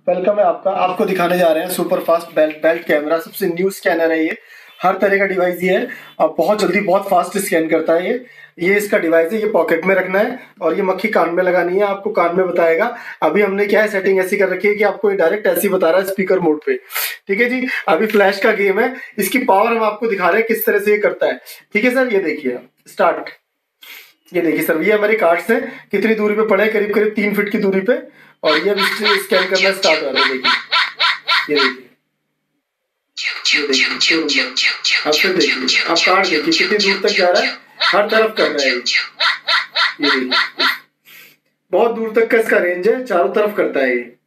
Welcome है आपका। आपको दिखाने जा रहे हैं सुपर फास्ट बेल्ट कैमरा। सबसे न्यू स्कैनर है ये, हर तरह का डिवाइस ये है और बहुत जल्दी बहुत फास्ट स्कैन करता है ये इसका डिवाइस है। ये पॉकेट में रखना है और ये मक्खी कान में लगानी है, आपको कान में बताएगा। अभी हमने क्या है सेटिंग ऐसी कर रखी है कि आपको ये डायरेक्ट ऐसी बता रहा है स्पीकर मोड पे। ठीक है जी, अभी फ्लैश का गेम है, इसकी पावर हम आपको दिखा रहे हैं किस तरह से ये करता है। ठीक है सर, ये देखिए स्टार्ट। ये देखिए सर, ये हमारे कार्ड्स हैं, कितनी दूरी पे पड़े, करीब करीब 3 फीट की दूरी पे, और ये अभी स्कैन करना स्टार्ट हो रहा है। देखिए ये देखिए, अब फिर देखिए, आप कार्ड देखिए कितनी दूर तक जा रहा है, हर तरफ कर रहा है ये देखिए, बहुत दूर तक का इसका रेंज है, चारों तरफ करता है ये।